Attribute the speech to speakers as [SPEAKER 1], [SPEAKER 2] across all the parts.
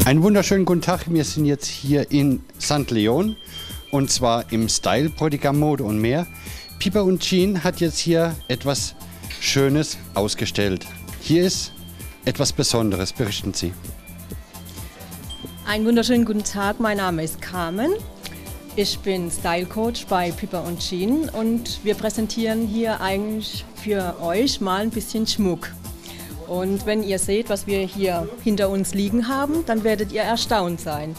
[SPEAKER 1] Einen wunderschönen guten Tag, wir sind jetzt hier in St. Leon und zwar im Style Bräutigam Mode und mehr. Piper und Jean hat jetzt hier etwas Schönes ausgestellt. Hier ist etwas Besonderes, berichten Sie.
[SPEAKER 2] Einen wunderschönen guten Tag, mein Name ist Carmen. Ich bin Style Coach bei Piper und Jean und wir präsentieren hier eigentlich für euch mal ein bisschen Schmuck. Und wenn ihr seht, was wir hier hinter uns liegen haben, dann werdet ihr erstaunt sein.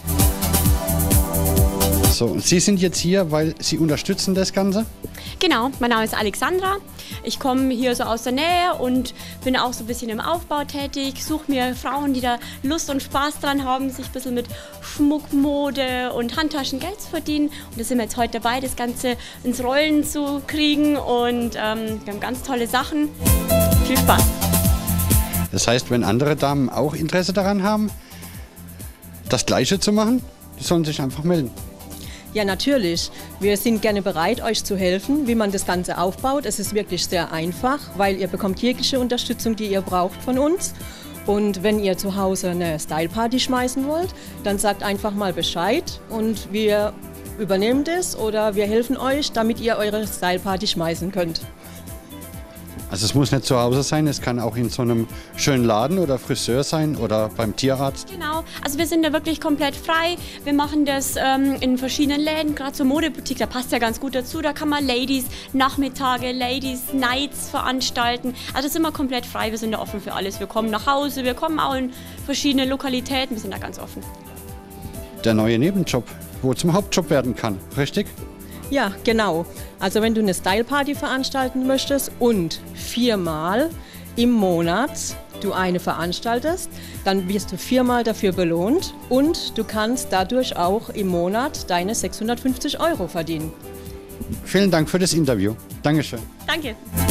[SPEAKER 1] So, und Sie sind jetzt hier, weil Sie unterstützen das Ganze?
[SPEAKER 3] Genau, mein Name ist Alexandra. Ich komme hier so aus der Nähe und bin auch so ein bisschen im Aufbau tätig. Suche mir Frauen, die da Lust und Spaß dran haben, sich ein bisschen mit Schmuck, Mode und Handtaschen Geld zu verdienen. Und da sind wir jetzt heute dabei, das Ganze ins Rollen zu kriegen. Und wir haben ganz tolle Sachen. Viel Spaß!
[SPEAKER 1] Das heißt, wenn andere Damen auch Interesse daran haben, das Gleiche zu machen, die sollen sich einfach melden.
[SPEAKER 2] Ja, natürlich. Wir sind gerne bereit, euch zu helfen, wie man das Ganze aufbaut. Es ist wirklich sehr einfach, weil ihr bekommt jegliche Unterstützung, die ihr braucht von uns. Und wenn ihr zu Hause eine Style-Party schmeißen wollt, dann sagt einfach mal Bescheid und wir übernehmen das oder wir helfen euch, damit ihr eure Style-Party schmeißen könnt.
[SPEAKER 1] Also es muss nicht zu Hause sein, es kann auch in so einem schönen Laden oder Friseur sein oder beim Tierarzt.
[SPEAKER 3] Genau, also wir sind da wirklich komplett frei. Wir machen das in verschiedenen Läden, gerade zur Modeboutique, da passt ja ganz gut dazu. Da kann man Ladies Nachmittage, Ladies Nights veranstalten. Also sind wir komplett frei, wir sind da offen für alles. Wir kommen nach Hause, wir kommen auch in verschiedene Lokalitäten, wir sind da ganz offen.
[SPEAKER 1] Der neue Nebenjob, wo zum Hauptjob werden kann, richtig?
[SPEAKER 2] Ja, genau. Also wenn du eine Style-Party veranstalten möchtest und 4-mal im Monat du eine veranstaltest, dann wirst du 4-mal dafür belohnt und du kannst dadurch auch im Monat deine 650 € verdienen.
[SPEAKER 1] Vielen Dank für das Interview. Dankeschön.
[SPEAKER 3] Danke.